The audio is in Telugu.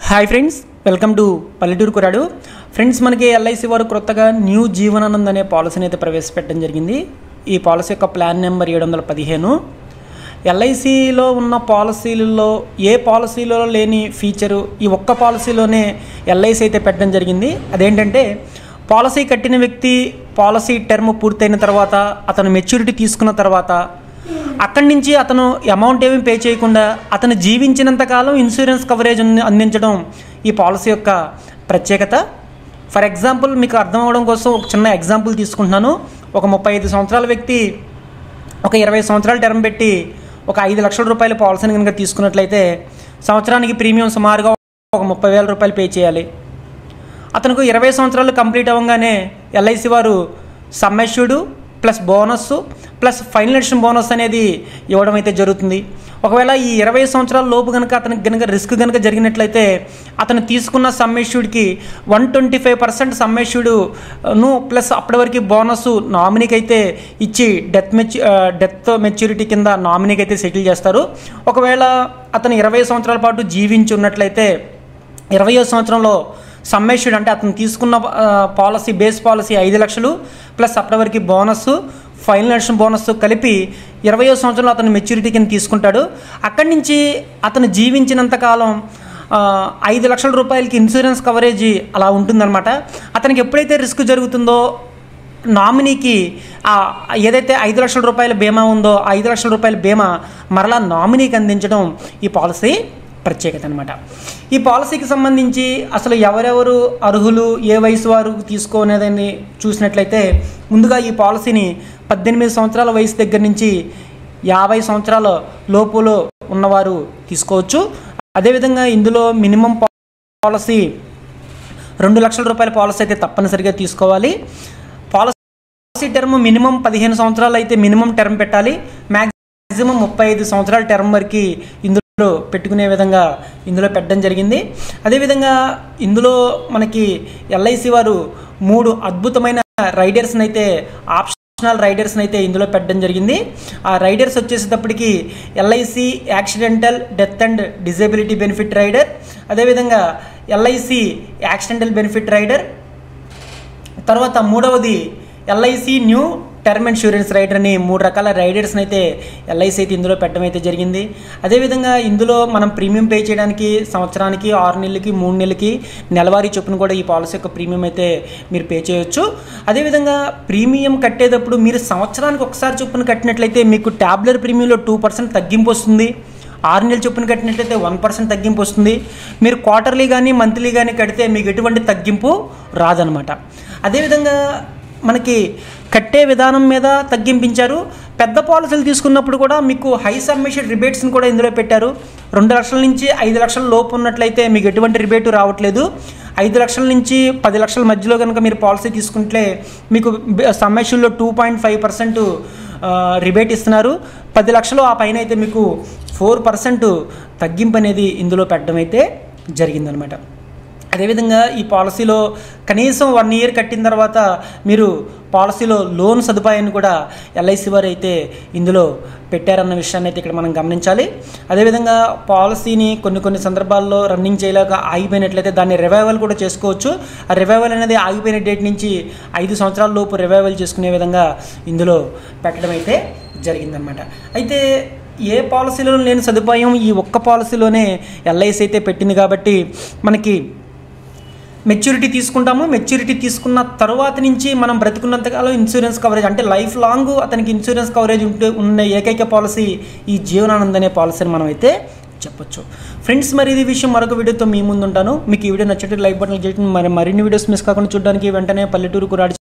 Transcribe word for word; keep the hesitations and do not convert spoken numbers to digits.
హాయ్ ఫ్రెండ్స్, వెల్కమ్ టు పల్లెటూరు కురాడు. ఫ్రెండ్స్, మనకి ఎల్ఐసి వారు కొత్తగా న్యూ జీవనానంద్ అనే పాలసీని అయితే ప్రవేశపెట్టడం జరిగింది. ఈ పాలసీ యొక్క ప్లాన్ నెంబర్ ఏడు వందల పదిహేను. ఎల్ఐసిలో ఉన్న పాలసీలలో ఏ పాలసీలో లేని ఫీచరు ఈ ఒక్క పాలసీలోనే ఎల్ఐసి అయితే పెట్టడం జరిగింది. అదేంటంటే, పాలసీ కట్టిన వ్యక్తి పాలసీ టర్మ్ పూర్తయిన తర్వాత అతను మెచ్యూరిటీ తీసుకున్న తర్వాత అక్కడి నుంచి అతను అమౌంట్ ఏమీ పే చేయకుండా అతను జీవించినంతకాలం ఇన్సూరెన్స్ కవరేజ్ అందించడం ఈ పాలసీ యొక్క ప్రత్యేకత. ఫర్ ఎగ్జాంపుల్, మీకు అర్థం అవ్వడం కోసం ఒక చిన్న ఎగ్జాంపుల్ తీసుకుంటున్నాను. ఒక ముప్పై ఐదు సంవత్సరాల వ్యక్తి ఒక ఇరవై సంవత్సరాల టర్మ్ పెట్టి ఒక ఐదు లక్షల రూపాయల పాలసీని కనుక తీసుకున్నట్లయితే సంవత్సరానికి ప్రీమియం సుమారుగా ఒక ముప్పై వేల రూపాయలు పే చేయాలి. అతనికి ఇరవై సంవత్సరాలు కంప్లీట్ అవ్వగానే ఎల్ఐసి వారు sum assured plus bonus plus final bonus అనేది ఇవ్వడం అయితే జరుగుతుంది. ఒకవేళ ఈ ఇరవై సంవత్సరాల లోపు కనుక అతనికి కనుక రిస్క్ కనుక జరిగినట్లయితే అతను తీసుకున్న సమ్ అష్యూర్డ్కి one twenty five percent sum అష్యూర్డ్ను ప్లస్ అప్పటి వరకు బోనస్ నామినీకి అయితే ఇచ్చి డెత్ మెచ్యూ డెత్ మెచ్యూరిటీ కింద నామినీకి అయితే సెటిల్ చేస్తారు. ఒకవేళ అతను ఇరవై సంవత్సరాల పాటు జీవించి ఉన్నట్లయితే ఇరవయో సంవత్సరంలో సమ్ అష్యూర్డ్ అంటే అతను తీసుకున్న పాలసీ బేస్ పాలసీ ఐదు లక్షలు ప్లస్ అప్పటి వరకు బోనస్ ఫైనల్ బోనస్ కలిపి ఇరవయో సంవత్సరంలో అతను మెచ్యూరిటీ కింద తీసుకుంటాడు. అక్కడి నుంచి అతను జీవించినంతకాలం ఐదు లక్షల రూపాయలకి ఇన్సూరెన్స్ కవరేజ్ అలా ఉంటుందన్నమాట. అతనికి ఎప్పుడైతే రిస్క్ జరుగుతుందో నామినీకి ఏదైతే ఐదు లక్షల రూపాయల బీమా ఉందో ఐదు లక్షల రూపాయల బీమా మరలా నామినీకి అందించడం ఈ పాలసీ ప్రత్యేకత అనమాట. ఈ పాలసీకి సంబంధించి అసలు ఎవరెవరు అర్హులు, ఏ వయసు వారు తీసుకోనేదని చూసినట్లయితే ముందుగా ఈ పాలసీని పద్దెనిమిది సంవత్సరాల వయసు దగ్గర నుంచి యాభై సంవత్సరాల లోపులో ఉన్నవారు తీసుకోవచ్చు. అదేవిధంగా ఇందులో మినిమం పాలసీ రెండు లక్షల రూపాయల పాలసీ అయితే తప్పనిసరిగా తీసుకోవాలి. పాలసీ టర్మ్ మినిమం పదిహేను సంవత్సరాలు అయితే మినిమం టర్మ్ పెట్టాలి. మ్యాక్సిమం ముప్పై ఐదు సంవత్సరాల టర్మ్ వరకు ఇందులో పెట్టుకునే విధంగా ఇందులో పెట్టడం జరిగింది. అదేవిధంగా ఇందులో మనకి ఎల్ఐసి వారు మూడు అద్భుతమైన రైడర్స్ని అయితే ఆప్షనల్ రైడర్స్ని అయితే ఇందులో పెట్టడం జరిగింది. ఆ రైడర్స్ వచ్చేసేటప్పటికి LIC accidental death and disability benefit rider, అదేవిధంగా ఎల్ఐసి యాక్సిడెంటల్ బెనిఫిట్ రైడర్, తర్వాత మూడవది LIC new term insurance rider అని మూడు రకాల రైడర్స్ని అయితే ఎల్ఐసి అయితే ఇందులో పెట్టడం అయితే జరిగింది. అదేవిధంగా ఇందులో మనం ప్రీమియం పే చేయడానికి సంవత్సరానికి ఆరు నెలలకి మూడు నెలలకి నెలవారీ చొప్పున కూడా ఈ పాలసీ యొక్క ప్రీమియం అయితే మీరు పే చేయొచ్చు. అదేవిధంగా ప్రీమియం కట్టేటప్పుడు మీరు సంవత్సరానికి ఒకసారి చొప్పున కట్టినట్లయితే మీకు ట్యాబ్లెట్ ప్రీమియంలో టూ పర్సెంట్ తగ్గింపు వస్తుంది. ఆరు నెలలు చొప్పున కట్టినట్లయితే వన్ పర్సెంట్ తగ్గింపు వస్తుంది. మీరు క్వార్టర్లీ కానీ మంత్లీ కానీ కడితే మీకు ఎటువంటి తగ్గింపు రాదనమాట. అదేవిధంగా మనకి కట్టే విధానం మీద తగ్గింపించారు. పెద్ద పాలసీలు తీసుకున్నప్పుడు కూడా మీకు హై సబ్మిషన్ రిబేట్స్ని కూడా ఇందులో పెట్టారు. రెండు లక్షల నుంచి ఐదు లక్షల లోపు ఉన్నట్లయితే మీకు ఎటువంటి రిబేటు రావట్లేదు. ఐదు లక్షల నుంచి పది లక్షల మధ్యలో కనుక మీరు పాలసీ తీసుకుంటే మీకు సబ్మిషన్లో two point five percent rebate ఇస్తున్నారు. పది లక్షలు ఆ పైన అయితే మీకు ఫోర్ పర్సెంట్ తగ్గింపు అనేది ఇందులో పెట్టడం అయితే జరిగిందనమాట. అదేవిధంగా ఈ పాలసీలో కనీసం వన్ ఇయర్ కట్టిన తర్వాత మీరు పాలసీలో లోన్ సదుపాయాన్ని కూడా ఎల్ఐసి వారు అయితే ఇందులో పెట్టారన్న విషయాన్ని అయితే ఇక్కడ మనం గమనించాలి. అదేవిధంగా పాలసీని కొన్ని కొన్ని సందర్భాల్లో రన్నింగ్ చేయలేక ఆగిపోయినట్లయితే దాన్ని రివైవల్ కూడా చేసుకోవచ్చు. ఆ రివైవల్ అనేది ఆగిపోయిన డేట్ నుంచి ఐదు సంవత్సరాల లోపు రివైవల్ చేసుకునే విధంగా ఇందులో పెట్టడం అయితే జరిగిందనమాట. అయితే ఏ పాలసీలో లేని సదుపాయం ఈ ఒక్క పాలసీలోనే ఎల్ఐసి అయితే పెట్టింది కాబట్టి మనకి మెచ్యూరిటీ తీసుకుంటాము. మెచ్యూరిటీ తీసుకున్న తర్వాత నుంచి మనం బ్రతుకున్నంతకాలం ఇన్సూరెన్స్ కవరేజ్ అంటే లైఫ్ లాంగ్ అతనికి ఇన్సూరెన్స్ కవరేజ్ ఉంటే ఉన్న ఏకైక పాలసీ ఈ జీవనానంద్ అనే పాలసీని మనం అయితే చెప్పొచ్చు. ఫ్రెండ్స్, మరి ఇది విషయం మరొక వీడియోతో మీ ముందు ఉంటాను. మీకు ఈ వీడియో నచ్చితే లైక్ బటన్ చేయడం, మరి మరిన్ని వీడియోస్ మిస్ కాకుండా చూడడానికి వెంటనే పల్లెటూరు కురాడు